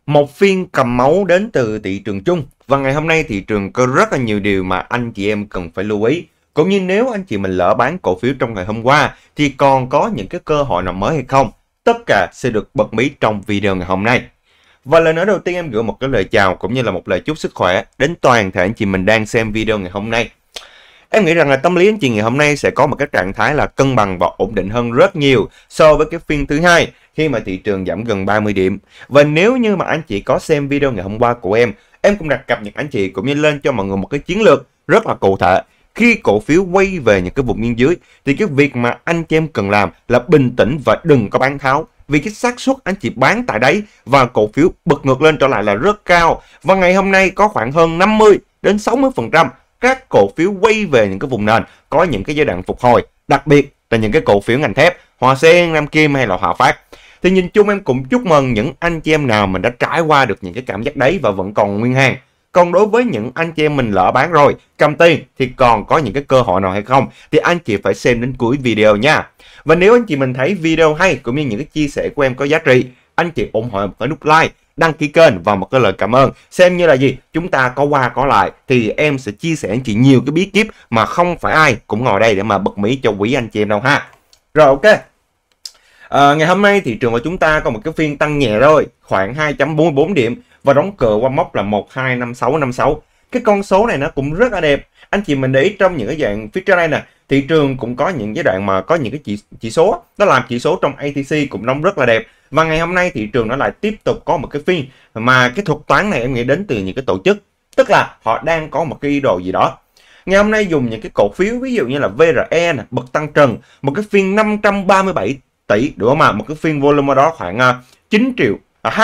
Một phiên cầm máu đến từ thị trường chung. Và ngày hôm nay thị trường có rất là nhiều điều mà anh chị em cần phải lưu ý. Cũng như nếu anh chị mình lỡ bán cổ phiếu trong ngày hôm qua thì còn có những cái cơ hội nào mới hay không. Tất cả sẽ được bật mí trong video ngày hôm nay. Và lời nói đầu tiên em gửi một cái lời chào cũng như là một lời chúc sức khỏe đến toàn thể anh chị mình đang xem video ngày hôm nay. Em nghĩ rằng là tâm lý anh chị ngày hôm nay sẽ có một cái trạng thái là cân bằng và ổn định hơn rất nhiều so với cái phiên thứ hai khi mà thị trường giảm gần 30 điểm. Và nếu như mà anh chị có xem video ngày hôm qua của em cũng đặt cập nhật anh chị cũng như lên cho mọi người một cái chiến lược rất là cụ thể. Khi cổ phiếu quay về những cái vùng biên dưới thì cái việc mà anh chị em cần làm là bình tĩnh và đừng có bán tháo. Vì cái xác suất anh chị bán tại đấy và cổ phiếu bật ngược lên trở lại là rất cao. Và ngày hôm nay có khoảng hơn 50 đến 60% các cổ phiếu quay về những cái vùng nền có những cái giai đoạn phục hồi, đặc biệt là những cái cổ phiếu ngành thép, Hòa Sen, Nam Kim hay là Hòa Phát. Thì nhìn chung em cũng chúc mừng những anh chị em nào mình đã trải qua được những cái cảm giác đấy và vẫn còn nguyên hàng. Còn đối với những anh chị em mình lỡ bán rồi, cầm tiền thì còn có những cái cơ hội nào hay không thì anh chị phải xem đến cuối video nha. Và nếu anh chị mình thấy video hay cũng như những cái chia sẻ của em có giá trị, anh chị ủng hộ một cái nút like, đăng ký kênh và một cái lời cảm ơn. Xem như là gì? Chúng ta có qua có lại thì em sẽ chia sẻ anh chị nhiều cái bí kíp mà không phải ai cũng ngồi đây để mà bật mí cho quý anh chị em đâu ha. Rồi ok. Ngày hôm nay thị trường của chúng ta có một cái phiên tăng nhẹ thôi, khoảng 2.44 điểm và đóng cửa qua mốc là 125656. Cái con số này nó cũng rất là đẹp. Anh chị mình để ý trong những cái dạng phía trên đây nè, thị trường cũng có những giai đoạn mà có những cái chỉ số, nó làm chỉ số trong ATC cũng đóng rất là đẹp. Và ngày hôm nay thị trường nó lại tiếp tục có một cái phiên mà cái thuật toán này em nghĩ đến từ những cái tổ chức, tức là họ đang có một cái ý đồ gì đó. Ngày hôm nay dùng những cái cổ phiếu ví dụ như là VRE nè, bậc tăng trần, một cái phiên 537 tỷ đúng không ạ? Một cái phiên volume đó khoảng 9 triệu,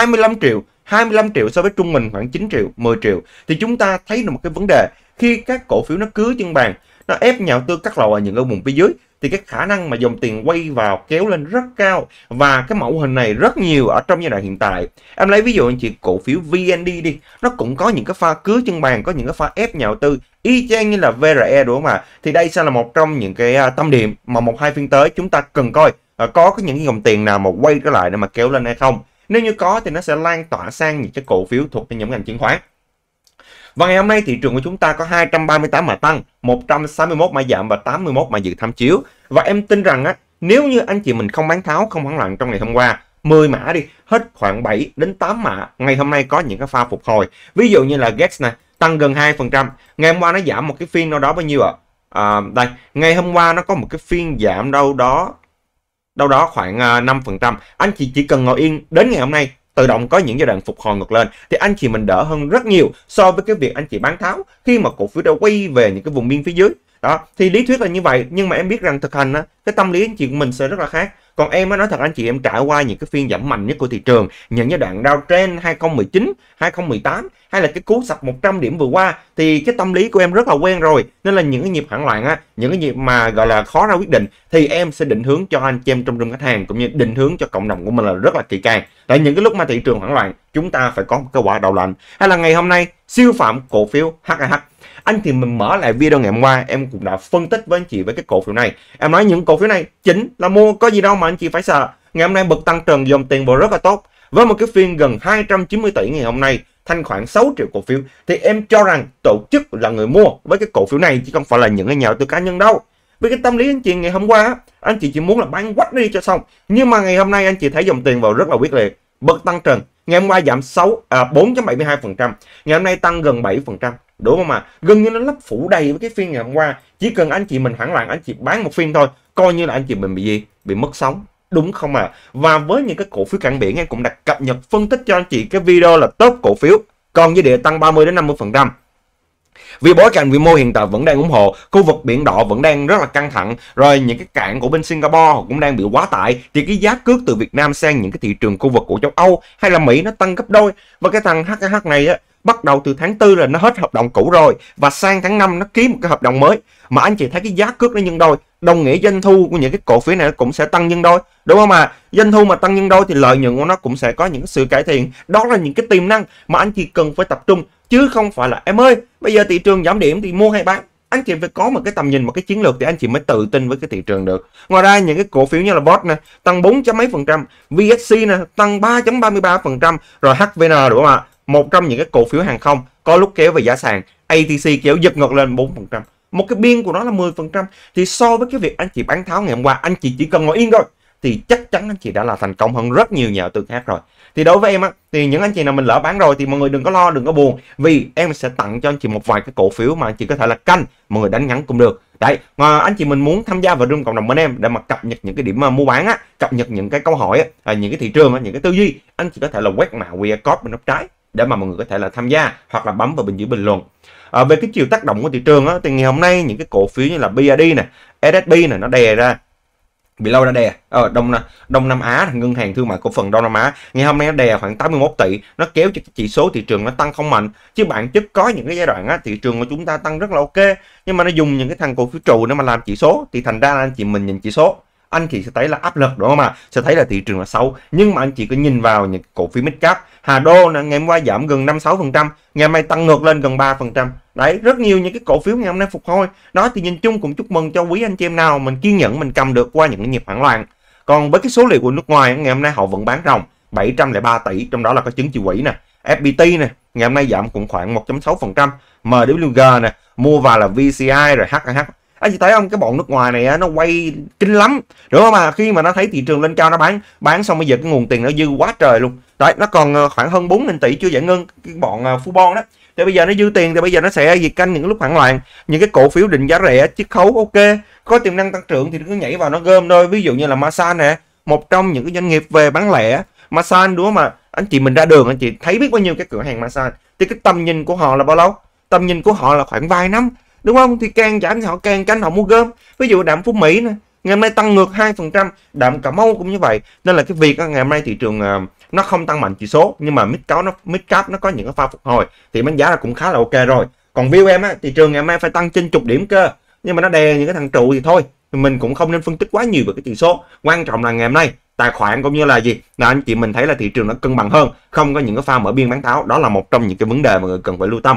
25 triệu so với trung bình khoảng 9 triệu, 10 triệu. Thì chúng ta thấy được một cái vấn đề, khi các cổ phiếu nó cứ chân bàn, nó ép nhà đầu tư cắt lầu ở những cái vùng phía dưới thì cái khả năng mà dòng tiền quay vào kéo lên rất cao. Và cái mẫu hình này rất nhiều ở trong giai đoạn hiện tại. Em lấy ví dụ anh chị cổ phiếu VND đi, nó cũng có những cái pha cứ chân bàn, có những cái pha ép nhà đầu tư y chang như là VRE đúng không ạ? Thì đây sẽ là một trong những cái tâm điểm mà một hai phiên tới chúng ta cần coi có những cái dòng tiền nào mà quay trở lại để mà kéo lên hay không. Nếu như có thì nó sẽ lan tỏa sang những cái cổ phiếu thuộc những ngành chứng khoán. Và ngày hôm nay thị trường của chúng ta có 238 mã tăng, 161 mã giảm và 81 mã dự tham chiếu. Và em tin rằng nếu như anh chị mình không bán tháo, không hoảng loạn trong ngày hôm qua, 10 mã đi, hết khoảng 7 đến 8 mã, ngày hôm nay có những cái pha phục hồi. Ví dụ như là GEX này, tăng gần 2%. Ngày hôm qua nó giảm một cái phiên đâu đó bao nhiêu ạ? Đây, ngày hôm qua nó có một cái phiên giảm đâu đó khoảng 5%. Anh chị chỉ cần ngồi yên đến ngày hôm nay tự động có những giai đoạn phục hồi ngược lên thì anh chị mình đỡ hơn rất nhiều so với cái việc anh chị bán tháo khi mà cổ phiếu đã quay về những cái vùng biên phía dưới. Đó, thì lý thuyết là như vậy nhưng mà em biết rằng thực hành cái tâm lý anh chị của mình sẽ rất là khác. Còn em nói thật anh chị, em trải qua những cái phiên giảm mạnh nhất của thị trường, những giai đoạn downtrend 2019, 2018 hay là cái cú sập 100 điểm vừa qua thì cái tâm lý của em rất là quen rồi. Nên là những cái nhịp hoảng loạn những cái nhịp mà gọi là khó ra quyết định thì em sẽ định hướng cho anh chị em trong room khách hàng cũng như định hướng cho cộng đồng của mình là rất là kỹ càng. Tại những cái lúc mà thị trường hoảng loạn chúng ta phải có một cái quả đầu lạnh. Hay là ngày hôm nay siêu phẩm cổ phiếu HAH. Anh thì mình mở lại video ngày hôm qua em cũng đã phân tích với anh chị với cái cổ phiếu này. Em nói những cổ phiếu này chính là mua, có gì đâu mà anh chị phải sợ. Ngày hôm nay bật tăng trần, dòng tiền vào rất là tốt. Với một cái phiên gần 290 tỷ ngày hôm nay, thanh khoản 6 triệu cổ phiếu thì em cho rằng tổ chức là người mua với cái cổ phiếu này chứ không phải là những cái nhà đầu tư cá nhân đâu. Với cái tâm lý anh chị ngày hôm qua anh chị chỉ muốn là bán quách đi cho xong. Nhưng mà ngày hôm nay anh chị thấy dòng tiền vào rất là quyết liệt, bật tăng trần. Ngày hôm qua giảm 4.72%, ngày hôm nay tăng gần 7%. Đúng không ạ? Gần như nó lấp phủ đầy với cái phiên ngày hôm qua. Chỉ cần anh chị mình hoảng loạn, anh chị bán một phiên thôi, coi như là anh chị mình bị gì? Bị mất sóng. Đúng không ạ? Và với những cái cổ phiếu cảng biển em cũng đã cập nhật phân tích cho anh chị cái video là top cổ phiếu còn dư địa tăng 30 đến 50%. Vì bối cảnh vĩ mô hiện tại vẫn đang ủng hộ, khu vực Biển Đỏ vẫn đang rất là căng thẳng, rồi những cái cảng của bên Singapore cũng đang bị quá tải, thì cái giá cước từ Việt Nam sang những cái thị trường khu vực của châu Âu hay là Mỹ nó tăng gấp đôi. Và cái thằng HAH này bắt đầu từ tháng 4 là nó hết hợp đồng cũ rồi và sang tháng 5 nó ký một cái hợp đồng mới, mà anh chị thấy cái giá cước nó nhân đôi, đồng nghĩa doanh thu của những cái cổ phiếu này cũng sẽ tăng nhân đôi, đúng không ạ? Doanh thu mà tăng nhân đôi thì lợi nhuận của nó cũng sẽ có những sự cải thiện. Đó là những cái tiềm năng mà anh chị cần phải tập trung, chứ không phải là em ơi bây giờ thị trường giảm điểm thì mua hay bán. anh chị phải có một cái tầm nhìn, một cái chiến lược thì anh chị mới tự tin với cái thị trường được. Ngoài ra những cái cổ phiếu như là VOT nè tăng 4 mấy %, VSC nè tăng 3,33%, rồi HVN đúng không ạ, một trong những cái cổ phiếu hàng không có lúc kéo về giá sàn, ATC kéo giật ngược lên 4%, một cái biên của nó là 10%. Thì so với cái việc anh chị bán tháo ngày hôm qua, anh chị chỉ cần ngồi yên thôi thì chắc chắn anh chị đã là thành công hơn rất nhiều nhà đầu tư khác rồi. Thì đối với em á, thì những anh chị nào mình lỡ bán rồi thì mọi người đừng có lo, đừng có buồn, vì em sẽ tặng cho anh chị một vài cái cổ phiếu mà anh chị có thể là canh, mọi người đánh ngắn cũng được. Đấy, mà anh chị mình muốn tham gia vào room cộng đồng bên em để mà cập nhật những cái điểm mua bán á, cập nhật những cái câu hỏi á, những cái thị trường á, những cái tư duy, anh chị có thể là quét mã QR code bên góc trái để mà mọi người có thể là tham gia, hoặc là bấm vào bên dưới bình luận. Về cái chiều tác động của thị trường á, thì ngày hôm nay những cái cổ phiếu như là BID nè, SSB nè, nó đè ra, bị lâu đã đè Đông Nam Á, ngân hàng thương mại cổ phần Đông Nam Á ngày hôm nay nó đè khoảng 81 tỷ, nó kéo cho cái chỉ số thị trường nó tăng không mạnh. Chứ bản chất có những cái giai đoạn á, thị trường của chúng ta tăng rất là ok, nhưng mà nó dùng những cái thằng cổ phiếu trụ để mà làm chỉ số, thì thành ra anh chị mình nhìn chỉ số, anh chị sẽ thấy là áp lực, đúng không ạ? Sẽ thấy là thị trường là xấu. Nhưng mà anh chị cứ nhìn vào những cổ phiếu midcap, Hà Đô ngày hôm qua giảm gần 5-6%, ngày hôm nay tăng ngược lên gần 3%. Đấy, rất nhiều những cái cổ phiếu ngày hôm nay phục hồi. Đó thì nhìn chung cũng chúc mừng cho quý anh chị em nào mình kiên nhẫn mình cầm được qua những cái nhịp hoảng loạn. Còn với cái số liệu của nước ngoài ngày hôm nay họ vẫn bán ròng 703 tỷ, trong đó là có chứng chỉ quỹ nè, FPT nè, ngày hôm nay giảm cũng khoảng 1.6%, MWG nè, mua vào là VCI rồi HH. Anh chị thấy không, cái bọn nước ngoài này nó quay kinh lắm, đúng không? Mà khi mà nó thấy thị trường lên cao nó bán xong bây giờ cái nguồn tiền nó dư quá trời luôn. Đấy, nó còn khoảng hơn 4.000 tỷ chưa giải ngân, cái bọn Fubon đó. Thì bây giờ nó dư tiền thì bây giờ nó sẽ canh những lúc hoảng loạn, những cái cổ phiếu định giá rẻ, chiết khấu ok, có tiềm năng tăng trưởng thì cứ nhảy vào nó gom thôi. Ví dụ như là Masan nè, một trong những cái doanh nghiệp về bán lẻ. Masan đúng không? Mà anh chị mình ra đường anh chị thấy biết bao nhiêu cái cửa hàng Masan, thì cái tầm nhìn của họ là bao lâu? Tầm nhìn của họ là khoảng vài năm, đúng không? Thì càng giảm thì họ càng canh, họ mua gom. Ví dụ Đạm Phú Mỹ nè, ngày hôm nay tăng ngược 2%, Đạm Cà Mau cũng như vậy. Nên là cái việc ngày hôm nay thị trường nó không tăng mạnh chỉ số, nhưng mà midcap nó có những cái pha phục hồi thì bán giá là cũng khá là ok rồi. Còn VOM á, thị trường ngày hôm nay phải tăng trên chục điểm cơ, nhưng mà nó đè những cái thằng trụ thì thôi, mình cũng không nên phân tích quá nhiều về cái chỉ số. Quan trọng là ngày hôm nay tài khoản cũng như là gì, là anh chị mình thấy là thị trường nó cân bằng hơn, không có những cái pha mở biên bán tháo. Đó là một trong những cái vấn đề mà người cần phải lưu tâm.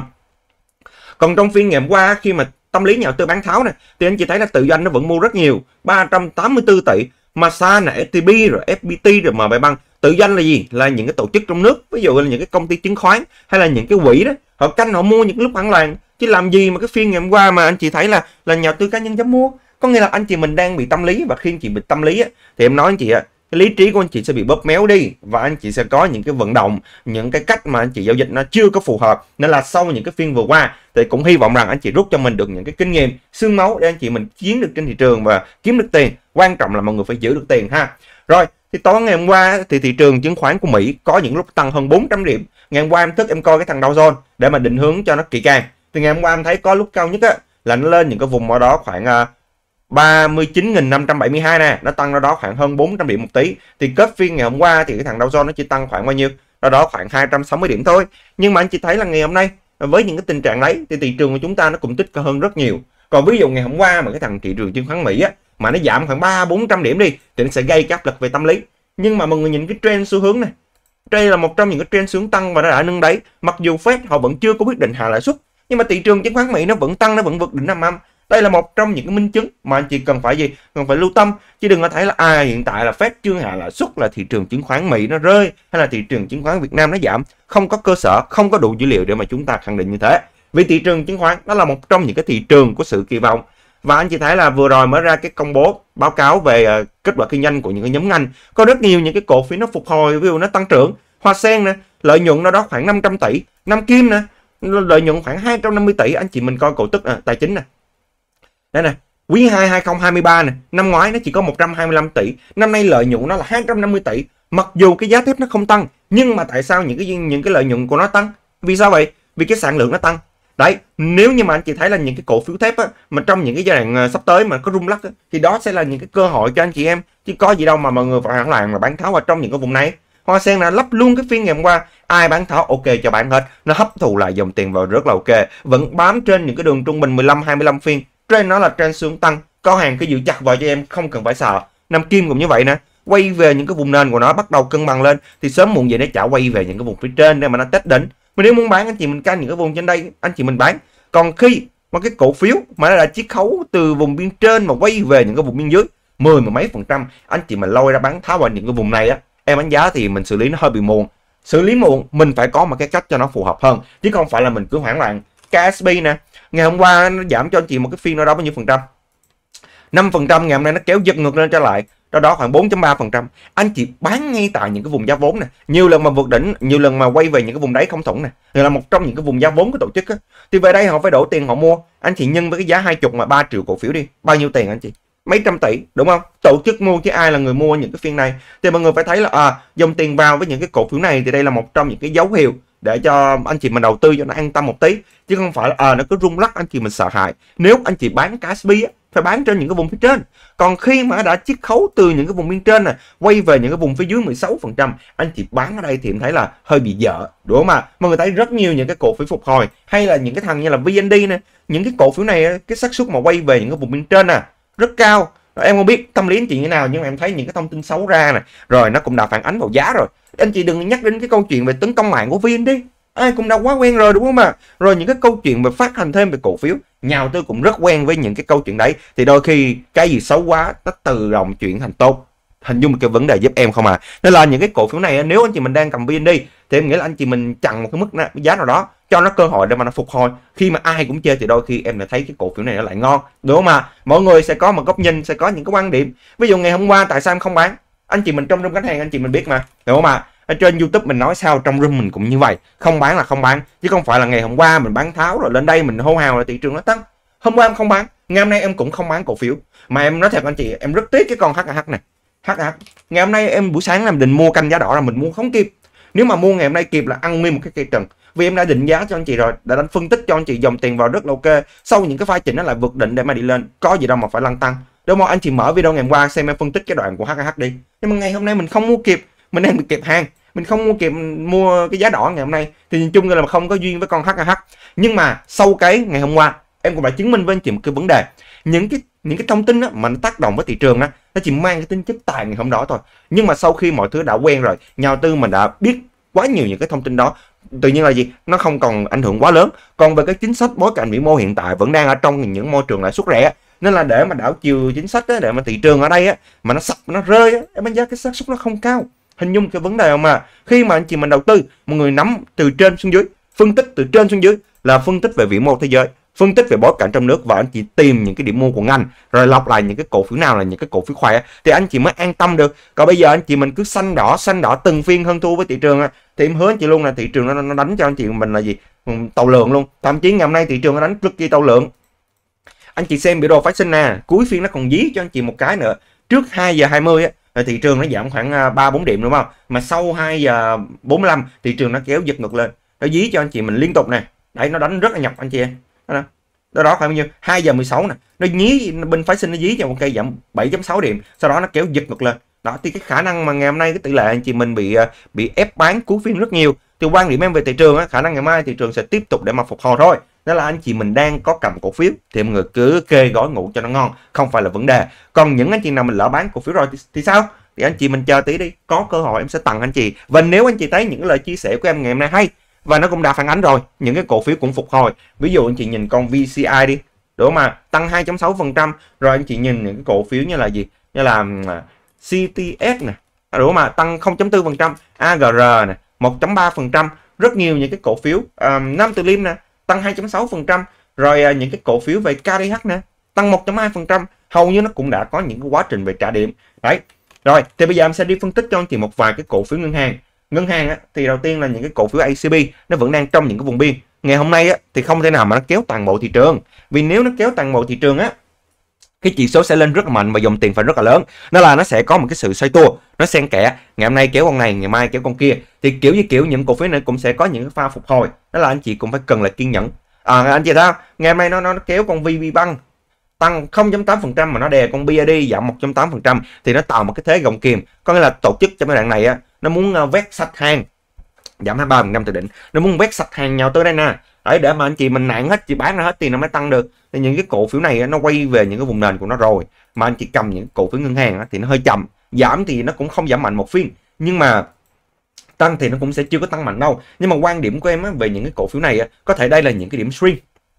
Còn trong phiên ngày hôm qua, khi mà tâm lý nhà đầu tư bán tháo này, thì anh chị thấy là tự doanh nó vẫn mua rất nhiều, 384 tỷ, Masan, STB rồi FPT rồi MBBank. Tự doanh là gì? Là những cái tổ chức trong nước, ví dụ là những cái công ty chứng khoán hay là những cái quỹ đó, họ canh họ mua những cái lúc hoảng loạn. Chứ làm gì mà cái phiên ngày hôm qua mà anh chị thấy là nhà đầu tư cá nhân dám mua? Có nghĩa là anh chị mình đang bị tâm lý, và khi anh chị bị tâm lý á, thì em nói anh chị ạ, cái lý trí của anh chị sẽ bị bóp méo đi, và anh chị sẽ có những cái vận động, những cái cách mà anh chị giao dịch nó chưa có phù hợp. Nên là sau những cái phiên vừa qua thì cũng hy vọng rằng anh chị rút cho mình được những cái kinh nghiệm xương máu để anh chị mình chiến được trên thị trường và kiếm được tiền. Quan trọng là mọi người phải giữ được tiền ha. Rồi thì tối ngày hôm qua thì thị trường chứng khoán của Mỹ có những lúc tăng hơn 400 điểm. Ngày hôm qua em thức em coi cái thằng Dow Jones để mà định hướng cho nó kỹ càng. Thì ngày hôm qua em thấy có lúc cao nhất á là nó lên những cái vùng ở đó khoảng 39.572 nè, nó tăng ra đó khoảng hơn 400 điểm một tí. Thì kết phiên ngày hôm qua thì cái thằng Dow Jones nó chỉ tăng khoảng bao nhiêu? Đó khoảng 260 điểm thôi. Nhưng mà anh chị thấy là ngày hôm nay với những cái tình trạng đấy thì thị trường của chúng ta nó cũng tích cực hơn rất nhiều. Còn ví dụ ngày hôm qua mà cái thằng thị trường chứng khoán Mỹ á mà nó giảm khoảng 300-400 điểm đi thì nó sẽ gây cái áp lực về tâm lý. Nhưng mà mọi người nhìn cái trend xu hướng này, đây là một trong những cái trend xu hướng tăng và nó đã nâng đáy. Mặc dù Fed họ vẫn chưa có quyết định hạ lãi suất, nhưng mà thị trường chứng khoán Mỹ nó vẫn tăng, nó vẫn vượt đỉnh 5 năm. Đây là một trong những cái minh chứng mà anh chị cần phải cần phải lưu tâm, chứ đừng có thấy là hiện tại là Fed chưa hạ lãi suất là thị trường chứng khoán Mỹ nó rơi, hay là thị trường chứng khoán Việt Nam nó giảm. Không có cơ sở, không có đủ dữ liệu để mà chúng ta khẳng định như thế. Vì thị trường chứng khoán đó là một trong những cái thị trường có sự kỳ vọng. Và anh chị thấy là vừa rồi mới ra cái công bố báo cáo về kết quả kinh doanh của những cái nhóm ngành, có rất nhiều những cái cổ phiếu nó phục hồi, ví dụ nó tăng trưởng. Hoa Sen nè, lợi nhuận nó đó khoảng 500 tỷ, Nam Kim nè, lợi nhuận khoảng 250 tỷ. Anh chị mình coi cổ tức tài chính nè, đây nè, quý 2 2023 nè, năm ngoái nó chỉ có 125 tỷ, năm nay lợi nhuận nó là 250 tỷ. Mặc dù cái giá thép nó không tăng, nhưng mà tại sao những cái lợi nhuận của nó tăng? Vì sao vậy? Vì cái sản lượng nó tăng. Đấy, nếu như mà anh chị thấy là những cái cổ phiếu thép á, mà trong những cái giai đoạn sắp tới mà có rung lắc á, thì đó sẽ là những cái cơ hội cho anh chị em, chứ có gì đâu mà mọi người phải hoảng loạn mà bán tháo vào trong những cái vùng này. Hoa Sen là lắp luôn cái phiên ngày hôm qua, ai bán tháo ok cho bán hết, nó hấp thụ lại dòng tiền vào rất là ok, vẫn bám trên những cái đường trung bình 15-25 phiên. Trend nó là trend xu hướng tăng, có hàng cứ giữ chặt vào cho em, không cần phải sợ. Nam Kim cũng như vậy nè, quay về những cái vùng nền của nó bắt đầu cân bằng lên thì sớm muộn gì nó trả quay về những cái vùng phía trên để mà nó test đỉnh. Mà nếu muốn bán anh chị mình canh những cái vùng trên đây, anh chị mình bán. Còn khi Mà cái cổ phiếu mà nó đã chiết khấu từ vùng biên trên mà quay về những cái vùng biên dưới 10 mà mấy %, anh chị mà lôi ra bán tháo vào những cái vùng này á, em đánh giá thì mình xử lý nó hơi bị muộn. Xử lý muộn mình phải có một cái cách cho nó phù hợp hơn, chứ không phải là mình cứ hoảng loạn. KSP nè, ngày hôm qua nó giảm cho anh chị một cái phiên nào đó bao nhiêu %? 5%, ngày hôm nay nó kéo giật ngược lên trở lại, đó khoảng 4.3%. Anh chị bán ngay tại những cái vùng giá vốn nè, nhiều lần mà vượt đỉnh, nhiều lần mà quay về những cái vùng đáy không thủng nè, thì là một trong những cái vùng giá vốn của tổ chức á, thì về đây họ phải đổ tiền họ mua. Anh chị nhân với cái giá 20 mà 3 triệu cổ phiếu đi, bao nhiêu tiền anh chị? Mấy trăm tỷ, đúng không? Tổ chức mua chứ ai là người mua những cái phiên này. Thì mọi người phải thấy là dòng tiền vào với những cái cổ phiếu này thì đây là một trong những cái dấu hiệu để cho anh chị mình đầu tư cho nó an tâm một tí, chứ không phải là nó cứ rung lắc anh chị mình sợ hãi. Nếu anh chị bán KSP á, phải bán trên những cái vùng phía trên. Còn khi mà đã chiết khấu từ những cái vùng bên trên này quay về những cái vùng phía dưới 16%, anh chị bán ở đây thì em thấy là hơi bị dở, đúng không ạ? Mà người thấy rất nhiều những cái cổ phiếu phục hồi, hay là những cái thằng như là VND nè, những cái cổ phiếu này cái xác suất mà quay về những cái vùng bên trên nè rất cao. Em không biết tâm lý anh chị như thế nào, nhưng mà em thấy những cái thông tin xấu ra nè, rồi nó cũng đã phản ánh vào giá rồi. Anh chị đừng nhắc đến cái câu chuyện về tấn công mạng của VND, ai cũng đã quá quen rồi, đúng không ạ? Rồi những cái câu chuyện về phát hành thêm về cổ phiếu, nhà đầu tư cũng rất quen với những cái câu chuyện đấy. Thì đôi khi cái gì xấu quá nó tự động chuyển thành tốt. Hình dung một cái vấn đề giúp em không à. Nên là những cái cổ phiếu này nếu anh chị mình đang cầm VND thì em nghĩ là anh chị mình chặn một cái mức giá nào đó cho nó cơ hội để mà nó phục hồi. Khi mà ai cũng chơi thì đôi khi em lại thấy cái cổ phiếu này nó lại ngon, đúng không ạ? Mọi người sẽ có một góc nhìn, sẽ có những cái quan điểm. Ví dụ ngày hôm qua tại sao em không bán? Anh chị mình trong room khách hàng anh chị mình biết mà, đúng không ạ? Ở trên YouTube mình nói sao, trong room mình cũng như vậy, không bán là không bán, chứ không phải là ngày hôm qua mình bán tháo rồi lên đây mình hô hào là thị trường nó tăng. Hôm qua em không bán, ngày hôm nay em cũng không bán cổ phiếu. Mà em nói thật anh chị, em rất tiếc cái con HAH này. HAH ngày hôm nay em buổi sáng làm định mua canh giá đỏ là mình mua không kịp. Nếu mà mua ngày hôm nay kịp là ăn nguyên một cái cây trần, vì em đã định giá cho anh chị rồi, đã đánh phân tích cho anh chị, dòng tiền vào rất là ok. Sau những cái pha chỉnh nó lại vượt định để mà đi lên, có gì đâu mà phải lăn tăng. Đúng không? Anh chị mở video ngày hôm qua xem em phân tích cái đoạn của HAH đi. Nhưng mà ngày hôm nay mình không mua kịp, mình đang bị kẹp hàng, mình không mua kịp mua cái giá đỏ ngày hôm nay, thì nhìn chung là không có duyên với con HAH. Nhưng mà sau cái ngày hôm qua em cũng đã chứng minh với anh chị một cái vấn đề, những cái thông tin đó mà nó tác động với thị trường đó, nó chỉ mang cái tính chất tài ngày hôm đó thôi. Nhưng mà sau khi mọi thứ đã quen rồi, nhà đầu tư mình đã biết quá nhiều những cái thông tin đó, tự nhiên là gì, nó không còn ảnh hưởng quá lớn. Còn về cái chính sách bối cảnh vĩ mô hiện tại vẫn đang ở trong những môi trường lãi suất rẻ, nên là để mà đảo chiều chính sách á, để mà thị trường ở đây á mà nó sập nó rơi á, em đánh giá cái xác suất nó không cao. Hình dung cái vấn đề không mà khi mà anh chị mình đầu tư, một người nắm từ trên xuống dưới, phân tích từ trên xuống dưới là phân tích về vĩ mô thế giới, phân tích về bối cảnh trong nước, và anh chị tìm những cái điểm mua của ngành, rồi lọc lại những cái cổ phiếu nào là những cái cổ phiếu khỏe thì anh chị mới an tâm được. Còn bây giờ anh chị mình cứ xanh đỏ từng phiên hơn thua với thị trường thì em hứa anh chị luôn là thị trường nó đánh cho anh chị mình là gì, tàu lượng luôn. Thậm chí ngày hôm nay thị trường nó đánh cực kỳ tàu lượng. Anh chị xem biểu đồ phát sinh nè, cuối phiên nó còn dí cho anh chị một cái nữa. Trước 2 giờ 20 á, thị trường nó giảm khoảng 3-4 điểm đúng không? Mà sau 2 giờ 45 thị trường nó kéo giật ngược lên. Nó dí cho anh chị mình liên tục nè. Đấy, nó đánh rất là nhọc anh chị em. Đó khoảng bao nhiêu? 2 giờ 16 nè. Nó dí bên phái sinh nó dí cho một cây giảm 7.6 điểm, sau đó nó kéo giật ngược lên. Đó thì cái khả năng mà ngày hôm nay cái tỷ lệ anh chị mình bị ép bán cuối phiên rất nhiều. Thì quan điểm em về thị trường á, khả năng ngày mai thị trường sẽ tiếp tục để mà phục hồi thôi. Đó là anh chị mình đang có cầm cổ phiếu thì mọi người cứ kê gói ngủ cho nó ngon, không phải là vấn đề. Còn những anh chị nào mình lỡ bán cổ phiếu rồi thì sao? Thì anh chị mình chờ tí đi, có cơ hội em sẽ tặng anh chị. Và nếu anh chị thấy những lời chia sẻ của em ngày hôm nay hay và nó cũng đã phản ánh rồi, những cái cổ phiếu cũng phục hồi. Ví dụ anh chị nhìn con VCI đi, đúng không ạ? Tăng 2.6%, rồi anh chị nhìn những cái cổ phiếu như là gì? Như là CTS nè, đúng không ạ? Tăng 0.4%, AGR nè, 1.3%, rất nhiều những cái cổ phiếu. Nam Từ Liêm nè, tăng 2.6%, rồi những cái cổ phiếu về KDH nè, tăng 1.2%, hầu như nó cũng đã có những cái quá trình về trả điểm. Đấy. Rồi, thì bây giờ em sẽ đi phân tích cho anh chị một vài cái cổ phiếu ngân hàng. Ngân hàng á, thì đầu tiên là những cái cổ phiếu ACB nó vẫn đang trong những cái vùng biên. Ngày hôm nay á, thì không thể nào mà nó kéo toàn bộ thị trường. Vì nếu nó kéo toàn bộ thị trường á, cái chỉ số sẽ lên rất là mạnh và dòng tiền phải rất là lớn. Đó là nó sẽ có một cái sự xoay tua, nó xen kẽ, ngày hôm nay kéo con này, ngày mai kéo con kia. Thì kiểu những cổ phiếu này cũng sẽ có những cái pha phục hồi. Đó là anh chị cũng phải cần là kiên nhẫn. Anh chị thấy không? Ngày hôm nay nó kéo con VPBank tăng 0.8% mà nó đè con BID giảm 1.8% thì nó tạo một cái thế gồng kìm. Có nghĩa là tổ chức trong cái đoạn này á, nó muốn vét sạch hàng, giảm 23% từ đỉnh, nó muốn vét sạch hàng nhau tới đây nè. Đấy, để mà anh chị mình nản hết, chị bán ra hết tiền nó mới tăng được. Thì những cái cổ phiếu này nó quay về những cái vùng nền của nó rồi, mà anh chị cầm những cổ phiếu ngân hàng thì nó hơi chậm, giảm thì nó cũng không giảm mạnh một phiên, nhưng mà tăng thì nó cũng sẽ chưa có tăng mạnh đâu. Nhưng mà quan điểm của em về những cái cổ phiếu này có thể đây là những cái điểm swing,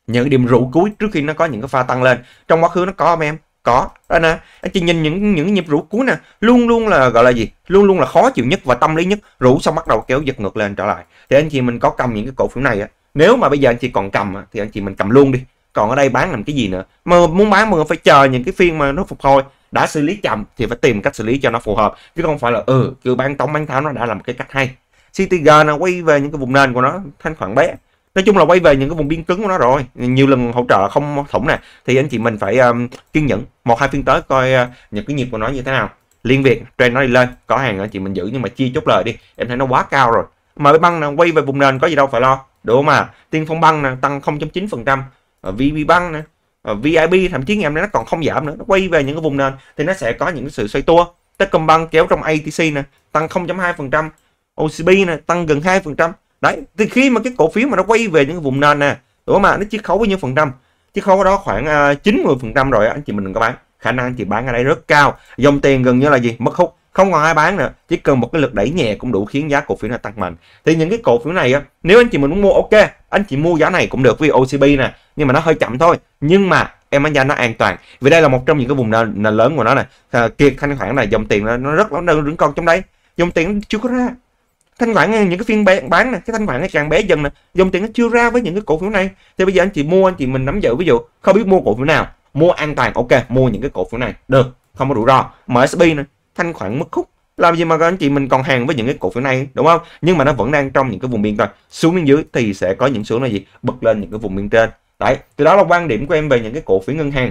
những cái điểm rũ cuối trước khi nó có những cái pha tăng lên. Trong quá khứ nó có không em? Có. Đó nè, anh chị nhìn những nhịp rũ cuối nè, luôn luôn là gọi là gì? Luôn luôn là khó chịu nhất và tâm lý nhất, rũ xong bắt đầu kéo giật ngược lên trở lại. Thì anh chị mình có cầm những cái cổ phiếu này á, nếu mà bây giờ anh chị còn cầm thì anh chị mình cầm luôn đi. Còn ở đây bán làm cái gì nữa? Mà muốn bán mà phải chờ những cái phiên mà nó phục hồi. Đã xử lý chậm thì phải tìm cách xử lý cho nó phù hợp, chứ không phải là cứ bán tống bán tháo. Nó đã là một cái cách hay. CTG là quay về những cái vùng nền của nó, thanh khoản bé. Nói chung là quay về những cái vùng biên cứng của nó rồi, nhiều lần hỗ trợ không thủng nè, thì anh chị mình phải kiên nhẫn 1-2 phiên tới coi những cái nhịp của nó như thế nào. Liên Việt trend nó đi lên, có hàng anh chị mình giữ nhưng mà chia chốt lời đi, em thấy nó quá cao rồi. MB Băng nè, quay về vùng nền có gì đâu phải lo, đúng không mà. Tiên Phong Băng nè, tăng 0.9%, VB Băng nè, VIP thậm chí ngày hôm nay nó còn không giảm nữa, nó quay về những cái vùng nền thì nó sẽ có những cái sự xoay tua. Techcombank kéo trong ATC nè, tăng 0.2%, OCB nè, tăng gần 2%. Đấy, thì khi mà cái cổ phiếu mà nó quay về những cái vùng nền nè, đúng không ạ, nó chiết khấu bao nhiêu phần trăm? Chiết khấu ở đó khoảng 90% rồi, anh chị mình đừng có bán. Khả năng anh chị bán ở đây rất cao, dòng tiền gần như là gì, mất hút, không còn ai bán nữa, chỉ cần một cái lực đẩy nhẹ cũng đủ khiến giá cổ phiếu này tăng mạnh. Thì những cái cổ phiếu này á, nếu anh chị mình muốn mua, ok, anh chị mua giá này cũng được, vì OCB nè, nhưng mà nó hơi chậm thôi, nhưng mà em bán giá nó an toàn, vì đây là một trong những cái vùng nền lớn của nó này. Kiệt thanh khoản này, dòng tiền nó rất là vẫn còn trong đây, dòng tiền nó chưa có ra. Thanh khoản những cái phiên bán này, cái thanh khoản nó càng bé dần nè, dòng tiền nó chưa ra với những cái cổ phiếu này. Thì bây giờ anh chị mua, anh chị mình nắm giữ, ví dụ không biết mua cổ phiếu nào, mua an toàn, ok, mua những cái cổ phiếu này được, không có rủi ro. MSB này, thanh khoản mất khúc, làm gì mà anh chị mình còn hàng với những cái cổ phiếu này, đúng không? Nhưng mà nó vẫn đang trong những cái vùng biên rồi, xuống bên dưới thì sẽ có những số là gì, bật lên những cái vùng biên trên. Đấy, từ đó là quan điểm của em về những cái cổ phiếu ngân hàng.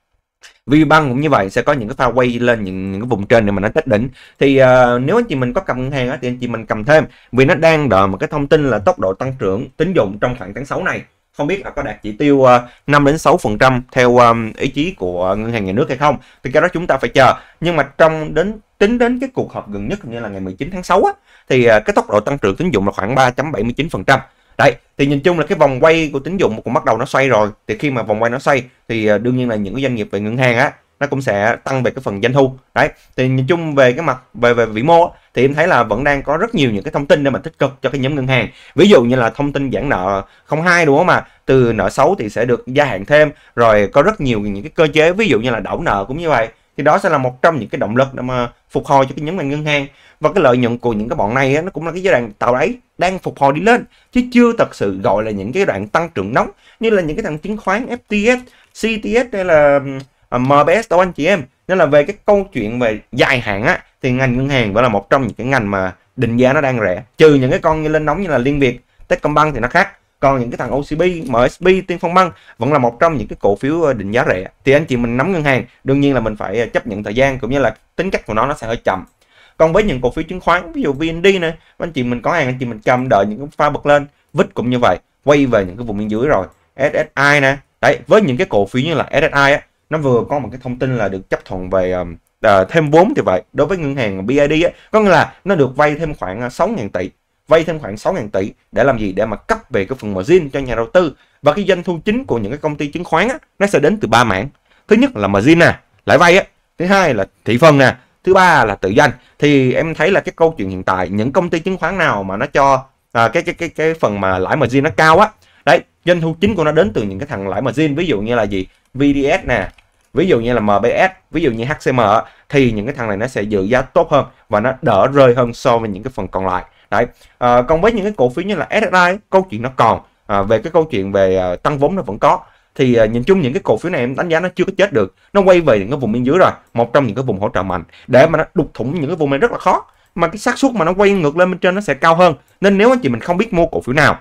VPBank cũng như vậy, sẽ có những cái pha quay lên những cái vùng trên để mà nó test đỉnh. Thì nếu anh chị mình có cầm ngân hàng á, thì anh chị mình cầm thêm, vì nó đang đợi một cái thông tin là tốc độ tăng trưởng tín dụng trong khoảng tháng 6 này, không biết là có đạt chỉ tiêu 5-6% theo ý chí của ngân hàng nhà nước hay không, thì cái đó chúng ta phải chờ. Nhưng mà tính đến cái cuộc họp gần nhất như là ngày 19 tháng 6 á, thì cái tốc độ tăng trưởng tín dụng là khoảng 3.79%. Đấy, thì nhìn chung là cái vòng quay của tín dụng cũng bắt đầu nó xoay rồi. Thì khi mà vòng quay nó xoay thì đương nhiên là những cái doanh nghiệp về ngân hàng á, nó cũng sẽ tăng về cái phần doanh thu. Đấy, thì nhìn chung về cái mặt về vĩ mô thì em thấy là vẫn đang có rất nhiều những cái thông tin để mà tích cực cho cái nhóm ngân hàng. Ví dụ như là thông tin giãn nợ 02, đúng không, mà từ nợ xấu thì sẽ được gia hạn thêm, rồi có rất nhiều những cái cơ chế, ví dụ như là đảo nợ cũng như vậy. Thì đó sẽ là một trong những cái động lực để mà phục hồi cho cái nhóm ngân hàng. Và cái lợi nhuận của những cái bọn này á, nó cũng là cái giai đoạn tạo đáy đang phục hồi đi lên, chứ chưa thật sự gọi là những cái đoạn tăng trưởng nóng như là những cái thằng chứng khoán FTS, CTS hay là MBS đâu anh chị em. Nên là về cái câu chuyện về dài hạn á, thì ngành ngân hàng vẫn là một trong những cái ngành mà định giá nó đang rẻ, trừ những cái con như lên nóng như là Liên Việt, Techcombank thì nó khác. Còn những cái thằng OCB, MSB, Tiên Phong Băng vẫn là một trong những cái cổ phiếu định giá rẻ. Thì anh chị mình nắm ngân hàng, đương nhiên là mình phải chấp nhận thời gian cũng như là tính cách của nó sẽ hơi chậm. Còn với những cổ phiếu chứng khoán, ví dụ VND nè, anh chị mình có hàng, anh chị mình cầm đợi những cái pha bật lên, VIX cũng như vậy, quay về những cái vùng bên dưới rồi. SSI nè, đấy, với những cái cổ phiếu như là SSI á, nó vừa có một cái thông tin là được chấp thuận về thêm vốn. Thì vậy đối với ngân hàng BID á, có nghĩa là nó được vay thêm khoảng 6.000 tỷ, vay thêm khoảng 6.000 tỷ để làm gì, để mà cấp về cái phần margin cho nhà đầu tư. Và cái doanh thu chính của những cái công ty chứng khoán á, nó sẽ đến từ 3 mảng. Thứ nhất là margin nè, lãi vay á, thứ hai là thị phần nè, thứ ba là tự doanh. Thì em thấy là cái câu chuyện hiện tại, những công ty chứng khoán nào mà nó cho cái phần mà lãi margin nó cao á, đấy, doanh thu chính của nó đến từ những cái thằng lãi margin, ví dụ như là gì, VDS nè, ví dụ như là MBS, ví dụ như HCM, thì những cái thằng này nó sẽ giữ giá tốt hơn và nó đỡ rơi hơn so với những cái phần còn lại. Đấy, còn với những cái cổ phiếu như là SSI, câu chuyện nó còn về cái câu chuyện về tăng vốn nó vẫn có. Thì nhìn chung những cái cổ phiếu này em đánh giá nó chưa có chết được, nó quay về những cái vùng biên dưới rồi, một trong những cái vùng hỗ trợ mạnh, để mà nó đục thủng những cái vùng này rất là khó, mà cái xác suất mà nó quay ngược lên bên trên nó sẽ cao hơn. Nên nếu anh chị mình không biết mua cổ phiếu nào,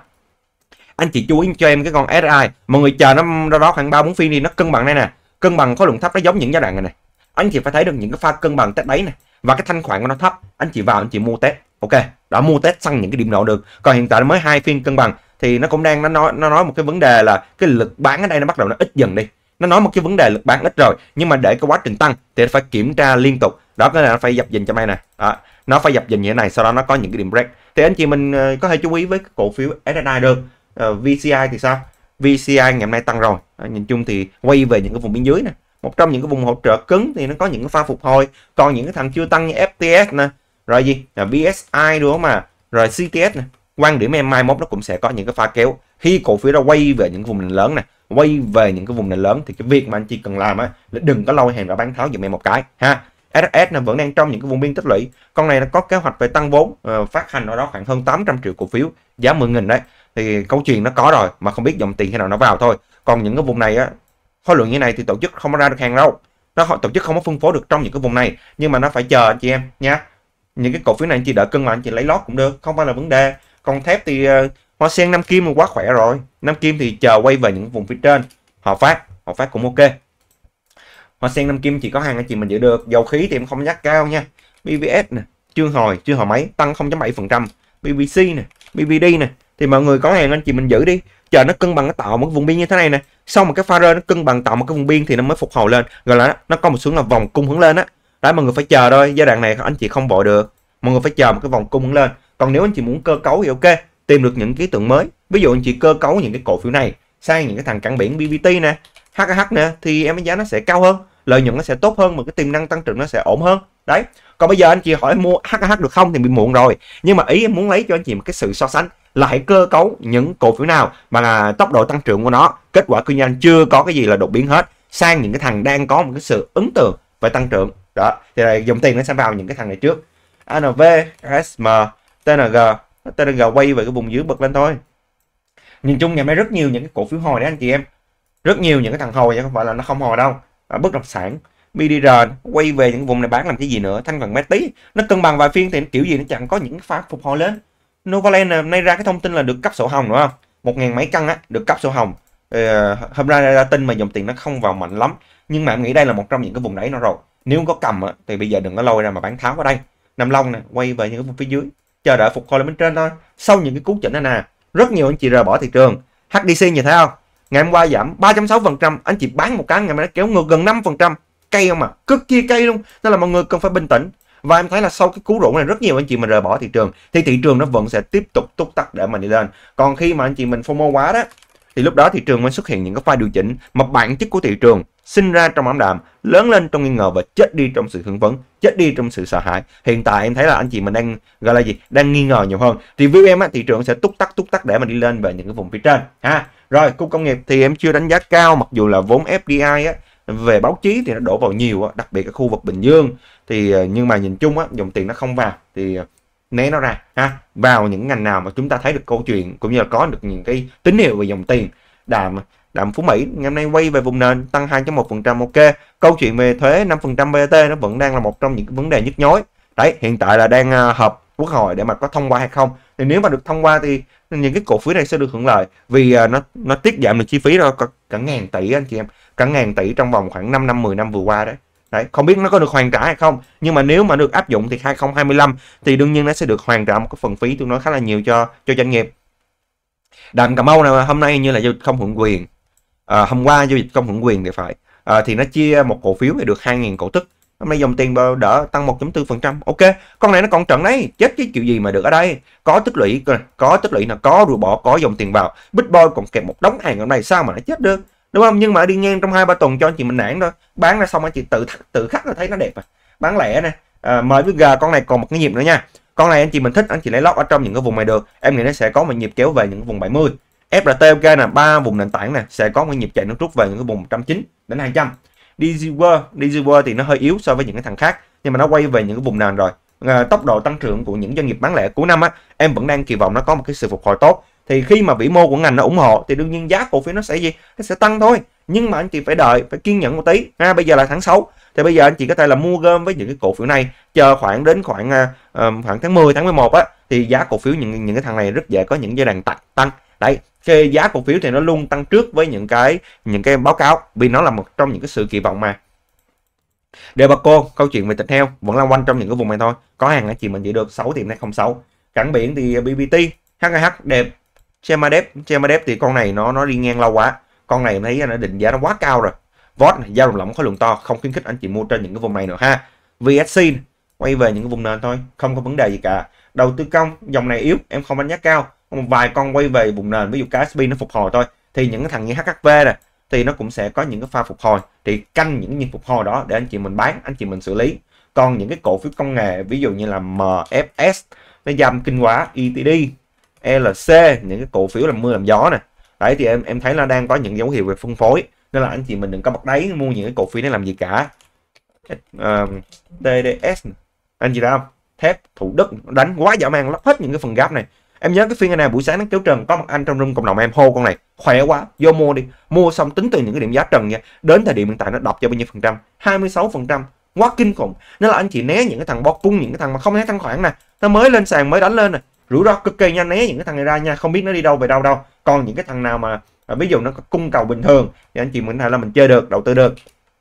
anh chị chú ý cho em cái con SSI, mọi người chờ nó đó khoảng 3-4 phiên đi, nó cân bằng đây nè, cân bằng khối lượng thấp, nó giống những giai đoạn này này, anh chị phải thấy được những cái pha cân bằng test đáy này và cái thanh khoản của nó thấp, anh chị vào anh chị mua test, ok, đã mua test săn những cái điểm nổ được. Còn hiện tại nó mới 2 phiên cân bằng thì nó cũng đang nó nói một cái vấn đề là cái lực bán ở đây nó bắt đầu nó ít dần đi, nó nói một cái vấn đề lực bán ít rồi, nhưng mà để cái quá trình tăng thì phải kiểm tra liên tục đó, cái này nó phải dập dình trong đây nè, đó, nó phải dập dình như thế này, sau đó nó có những cái điểm break thì anh chị mình có thể chú ý với cái cổ phiếu SSI được. VCI thì sao? VCI ngày hôm nay tăng rồi, nhìn chung thì quay về những cái vùng biên dưới nè, một trong những cái vùng hỗ trợ cứng thì nó có những cái pha phục hồi. Còn những cái thằng chưa tăng như FTS nè, rồi gì là BSI đúng không, mà rồi CTS nè, quan điểm em mai mốt nó cũng sẽ có những cái pha kéo khi cổ phiếu đã quay về những vùng lớn nè, quay về những cái vùng này lớn thì cái việc mà anh chị cần làm á là đừng có lôi hàng ra bán tháo giùm em một cái ha. SSS nó vẫn đang trong những cái vùng biên tích lũy, con này nó có kế hoạch về tăng vốn, phát hành ở đó khoảng hơn 800 triệu cổ phiếu giá 10.000 đấy, thì câu chuyện nó có rồi mà không biết dòng tiền khi nào nó vào thôi. Còn những cái vùng này á, khối lượng như này thì tổ chức không có ra được hàng đâu, tổ chức không có phân phối được trong những cái vùng này, nhưng mà nó phải chờ anh chị em nha. Những cái cổ phiếu này anh chị đợi cân mà anh chị lấy lót cũng được, không phải là vấn đề. Còn thép thì Hoa Sen, Nam Kim quá khỏe rồi. Nam Kim thì chờ quay về những vùng phía trên, họ phát cũng ok. Hoa Sen, Nam Kim chỉ có hàng anh chị mình giữ được. Dầu khí thì em không nhắc cao nha. BVS nè, chưa hồi mấy tăng 0.7%. BBC nè, BVD nè, thì mọi người có hàng anh chị mình giữ đi, chờ nó cân bằng, nó tạo một cái vùng biên như thế này nè, sau một cái pha rơi nó cân bằng tạo một cái vùng biên thì nó mới phục hồi lên, gọi là nó có một xuống là vòng cung hướng lên á. Đấy, mọi người phải chờ thôi, giai đoạn này anh chị không vội được, mọi người phải chờ một cái vòng cung hướng lên. Còn nếu anh chị muốn cơ cấu thì ok, tìm được những ký tượng mới, ví dụ anh chị cơ cấu những cái cổ phiếu này sang những cái thằng cảng biển BBT nè, HKH nè, thì em giá nó sẽ cao hơn, lợi nhuận nó sẽ tốt hơn, mà cái tiềm năng tăng trưởng nó sẽ ổn hơn. Đấy, còn bây giờ anh chị hỏi mua HKH được không thì bị muộn rồi, nhưng mà ý em muốn lấy cho anh chị một cái sự so sánh là hãy cơ cấu những cổ phiếu nào mà là tốc độ tăng trưởng của nó, kết quả kinh doanh chưa có cái gì là đột biến hết, sang những cái thằng đang có một cái sự ấn tượng về tăng trưởng đó, thì là dòng tiền nó sẽ vào những cái thằng này trước. ANV, SM, TNG quay về cái vùng dưới bật lên thôi. Nhìn chung ngày nay rất nhiều những cái cổ phiếu hồi đấy anh chị em, rất nhiều những cái thằng hồi chứ không phải là nó không hồi đâu. Bất động sản, BDR quay về những vùng này bán làm cái gì nữa, thanh khoản bé tí, nó cân bằng vài phiên thì kiểu gì nó chẳng có những pha phục hồi lên. Novaland nay ra cái thông tin là được cấp sổ hồng đúng không, 1.000 mấy căn á, được cấp sổ hồng. Hôm nay ra tin mà dòng tiền nó không vào mạnh lắm, nhưng mà em nghĩ đây là một trong những cái vùng đáy nó rồi. Nếu có cầm á, thì bây giờ đừng có lôi ra mà bán tháo vào đây. Nam Long nè, quay về những cái vùng phía dưới, chờ đợi phục hồi lên bên trên thôi. Sau những cái cú chỉnh này nè, rất nhiều anh chị rời bỏ thị trường. HDC như thấy không, ngày hôm qua giảm 3.6%, anh chị bán một cái ngày mai nó kéo ngược gần 5%, cây không mà, cực kỳ cây luôn. Nên là mọi người cần phải bình tĩnh. Và em thấy là sau cái cú rũ này rất nhiều anh chị mình rời bỏ thị trường, thì thị trường nó vẫn sẽ tiếp tục túc tắc để mà đi lên. Còn khi mà anh chị mình FOMO quá đó, thì lúc đó thị trường mới xuất hiện những cái pha điều chỉnh mà bản chất của thị trường sinh ra trong ảm đạm, lớn lên trong nghi ngờ và chết đi trong sự hưng phấn, chết đi trong sự sợ hãi. Hiện tại em thấy là anh chị mình đang gọi là gì, đang nghi ngờ nhiều hơn. Thì với em á, thị trường sẽ túc tắc để mà đi lên về những cái vùng phía trên ha. Rồi khu công nghiệp thì em chưa đánh giá cao, mặc dù là vốn FDI á, về báo chí thì nó đổ vào nhiều á, đặc biệt ở khu vực Bình Dương, thì nhưng mà nhìn chung á, dòng tiền nó không vào thì né nó ra ha, vào những ngành nào mà chúng ta thấy được câu chuyện cũng như là có được những cái tín hiệu về dòng tiền. Đạm Phú Mỹ ngày hôm nay quay về vùng nền tăng 2.1%, ok. Câu chuyện về thuế 5% VAT nó vẫn đang là một trong những cái vấn đề nhức nhối. Đấy, hiện tại là đang họp Quốc hội để mà có thông qua hay không. Thì nếu mà được thông qua thì những cái cổ phiếu này sẽ được hưởng lợi, vì nó tiết giảm được chi phí rồi, cả ngàn tỷ anh chị em, cả ngàn tỷ trong vòng khoảng 5 năm 10 năm vừa qua đấy. Đấy, không biết nó có được hoàn trả hay không, nhưng mà nếu mà được áp dụng thì 2025 thì đương nhiên nó sẽ được hoàn trả một cái phần phí tương đối khá là nhiều cho doanh nghiệp. Đạm Cà Mau này hôm nay như là giao dịch không hưởng quyền, hôm qua giao dịch không hưởng quyền thì phải, thì nó chia một cổ phiếu thì được 2.000 cổ tức. Hôm nay dòng tiền đỡ tăng 1.4%, ok. Con này nó còn trận đấy, chết cái kiểu gì mà được ở đây, có tích lũy là có rùa bỏ, có dòng tiền vào. Bitboy còn kèm một đống hàng ở đây, sao mà nó chết được, đúng không? Nhưng mà đi ngang trong 2-3 tuần cho anh chị mình nản thôi, bán ra xong anh chị tự khắc là thấy nó đẹp à. Bán lẻ nè, mời với gà, con này còn một cái nhịp nữa nha. Con này anh chị mình thích, anh chị lấy lót ở trong những cái vùng này được, em nghĩ nó sẽ có một nhịp kéo về những cái vùng 70. FRT ok nè, 3 vùng nền tảng nè sẽ có một nhịp chạy nó rút về những cái vùng 190 đến 200. DigiWorld thì nó hơi yếu so với những cái thằng khác, nhưng mà nó quay về những cái vùng nền rồi. Tốc độ tăng trưởng của những doanh nghiệp bán lẻ cuối năm á, em vẫn đang kỳ vọng nó có một cái sự phục hồi tốt. Thì khi mà vĩ mô của ngành nó ủng hộ thì đương nhiên giá cổ phiếu nó sẽ gì, nó sẽ tăng thôi. Nhưng mà anh chị phải đợi, phải kiên nhẫn một tí. Bây giờ là tháng 6 thì bây giờ anh chị có thể là mua gom với những cái cổ phiếu này, chờ khoảng tháng 10 tháng 11 á, thì giá cổ phiếu những cái thằng này rất dễ có những giai đoạn tăng. Đấy, cái giá cổ phiếu thì nó luôn tăng trước với những cái báo cáo, vì nó là một trong những cái sự kỳ vọng mà. Debaco, câu chuyện về thịt heo vẫn là quanh trong những cái vùng này thôi, có hàng anh chị mình chỉ được 6 thì nay không 6. Cảng biển thì BBT, HH đẹp, Chemadep thì con này nó đi ngang lâu quá, con này em thấy nó định giá nó quá cao rồi. VOT này, giao động lỏng khối lượng to, không khuyến khích anh chị mua trên những cái vùng này nữa ha. VSC quay về những cái vùng nền thôi, không có vấn đề gì cả. Đầu tư công dòng này yếu, em không đánh giá cao, một vài con quay về vùng nền, ví dụ KSP nó phục hồi thôi, thì những cái thằng như HHV này thì nó cũng sẽ có những cái pha phục hồi, thì canh những nhịp phục hồi đó để anh chị mình bán, anh chị mình xử lý. Còn những cái cổ phiếu công nghệ ví dụ như là MFS nó giảm kinh quá, ETD, LC, những cái cổ phiếu làm mưa làm gió này, Đấy thì em thấy là đang có những dấu hiệu về phân phối, nên là anh chị mình đừng có bắt đáy mua những cái cổ phiếu này làm gì cả. TDS anh chị thấy không, thép Thủ Đức đánh quá dã man, lắp hết những cái phần gap này. Em nhớ cái phiên này buổi sáng nó kéo trần, có một anh trong room cộng đồng em hô con này khỏe quá, vô mua đi, mua xong tính từ những cái điểm giá trần nha, đến thời điểm hiện tại nó đập cho bao nhiêu phần trăm, 26%, quá kinh khủng. Nên là anh chị né những cái thằng bó cung, những cái thằng mà không né thanh khoản nè, nó mới lên sàn mới đánh lên này, rủi ro cực kỳ nha, né những cái thằng này ra nha, không biết nó đi đâu về đâu đâu. Còn những cái thằng nào mà ví dụ nó có cung cầu bình thường thì anh chị mình thấy là mình chơi được, đầu tư được.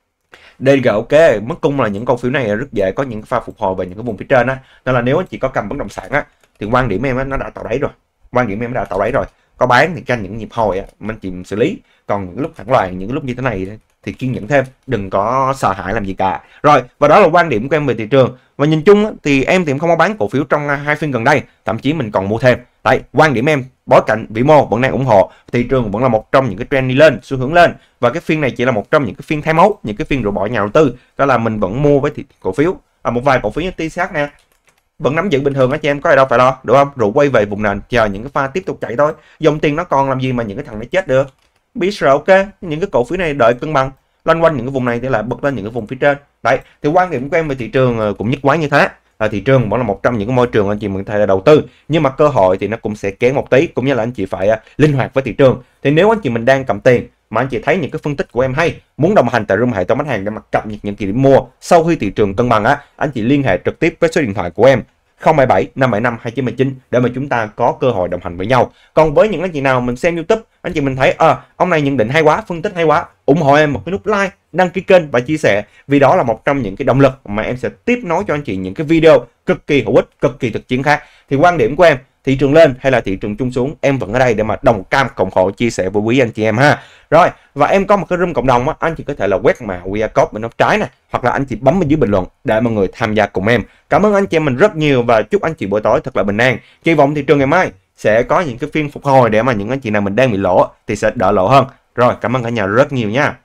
DG ok, mất cung là những cổ phiếu này rất dễ có những pha phục hồi về những cái vùng phía trên á, nên là nếu anh chị có cầm bất động sản á thì quan điểm em nó đã tạo đáy rồi, quan điểm em đã tạo đáy rồi, có bán thì canh những nhịp hồi á anh chị xử lý, còn những lúc phản loạn, những lúc như thế này thì kiên nhẫn thêm, đừng có sợ hãi làm gì cả. Rồi, và đó là quan điểm của em về thị trường. Và nhìn chung á, thì em cũng không có bán cổ phiếu trong 2 phiên gần đây, thậm chí mình còn mua thêm. Đấy, quan điểm em, bối cảnh vĩ mô vẫn đang ủng hộ, thị trường vẫn là một trong những cái trend đi lên, xu hướng lên, và cái phiên này chỉ là một trong những cái phiên thay máu, những cái phiên rũ bỏ nhà đầu tư, đó là mình vẫn mua với cổ phiếu, một vài cổ phiếu như TCH nè vẫn nắm giữ bình thường á chị em, có gì đâu phải lo, đúng không? Rủ quay về vùng nền, chờ những cái pha tiếp tục chạy thôi, dòng tiền nó còn làm gì mà những cái thằng này chết được. BIS ok, những cái cổ phiếu này đợi cân bằng, loanh quanh những cái vùng này thì lại bật lên những cái vùng phía trên. Đấy, thì quan điểm của em về thị trường cũng nhất quán như thế. Thị trường vẫn là một trong những cái môi trường anh chị mình có thể là đầu tư, nhưng mà cơ hội thì nó cũng sẽ kén một tí, cũng như là anh chị phải linh hoạt với thị trường. Thì nếu anh chị mình đang cầm tiền mà anh chị thấy những cái phân tích của em hay, muốn đồng hành tại room hệ thống khách hàng để mà cập nhật những kỳ điểm mua sau khi thị trường cân bằng á, anh chị liên hệ trực tiếp với số điện thoại của em 077 575 2919 để mà chúng ta có cơ hội đồng hành với nhau. Còn với những anh chị nào mình xem YouTube, anh chị mình thấy ông này nhận định hay quá, phân tích hay quá, ủng hộ em một cái nút like, đăng ký kênh và chia sẻ, vì đó là một trong những cái động lực mà em sẽ tiếp nối cho anh chị những cái video cực kỳ hữu ích, cực kỳ thực chiến khác. Thì quan điểm của em, thị trường lên hay là thị trường chung xuống, em vẫn ở đây để mà đồng cam cộng khổ chia sẻ với quý anh chị em ha. Rồi, và em có một cái room cộng đồng á, anh chị có thể là quét mã QR code bên góc trái này, hoặc là anh chị bấm bên dưới bình luận để mọi người tham gia cùng em. Cảm ơn anh chị em mình rất nhiều và chúc anh chị buổi tối thật là bình an. Kỳ vọng thị trường ngày mai sẽ có những cái phiên phục hồi để mà những anh chị nào mình đang bị lỗ thì sẽ đỡ lỗ hơn. Rồi, cảm ơn cả nhà rất nhiều nha.